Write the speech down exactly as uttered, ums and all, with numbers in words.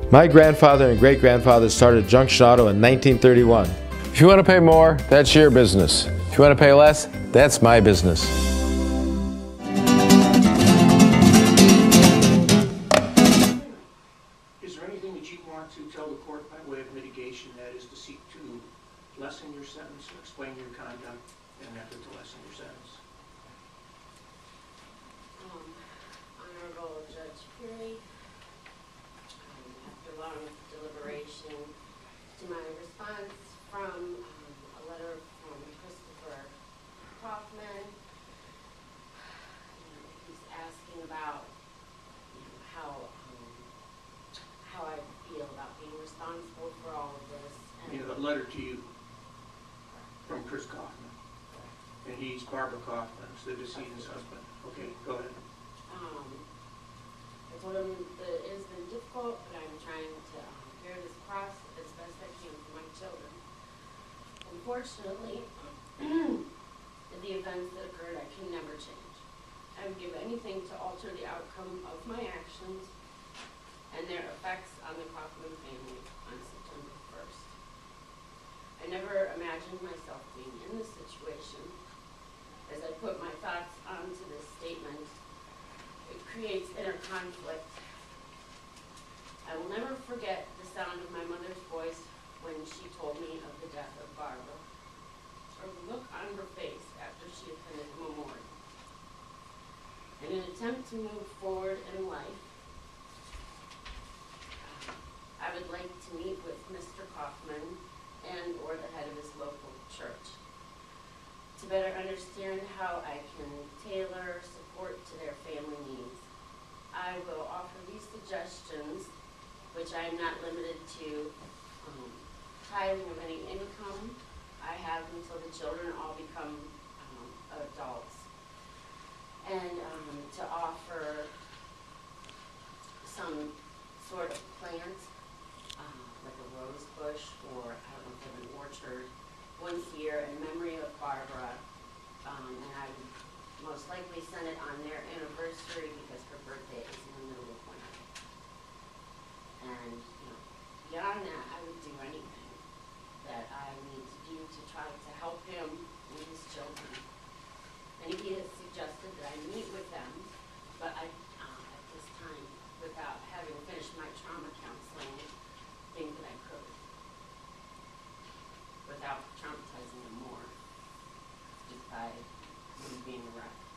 My grandfather and great-grandfather started Junction Auto in nineteen thirty-one. If you want to pay more, that's your business. If you want to pay less, that's my business. Is there anything that you want to tell the court by way of mitigation, that is to seek to lessen your sentence, or explain your conduct in an effort to lessen your sentence? Um, Honorable Judge Fuhry, um, after long deliberation, to my response from um, a letter from Christopher Kauffman, you know, he's asking about you know, how um, how I feel about being responsible for all of this. And You know, a letter to you from Chris Kauffman, and he's Barbara Kauffman, the decedent's husband. Okay, go ahead. Um, I told him that it has been difficult, but I'm trying to um, bear this cross as best I can for my children. Unfortunately, the events that occurred, I can never change. I would give anything to alter the outcome of my actions and their effects on the Kauffman family on September first. I never imagined myself being in this situation. As I put my thoughts onto this statement, it creates inner conflict. I will never forget the sound of my mother's voice when she told me of the death of Barbara, or the look on her face after she attended the memorial. In an attempt to move forward in life, I would like to meet with Mister Kauffman and or the head of his local church to better understand how I can tailor support to their family needs. I will offer these suggestions, which I am not limited to um, tithing of any income I have until the children all become um, adults, and um, to offer some sort of plant, uh, like a rose bush, or I don't know if they have an orchard, once a year in memory of Barbara, um, and I would most likely send it on their anniversary because her birthday is in the middle of winter. And you know, beyond that, I would do anything that I need to do to try to help him and his children. And he has suggested that I meet with them, but I, uh, at this time, without having finished my trauma counseling, think that I could, without traumatizing them more, just by me being around.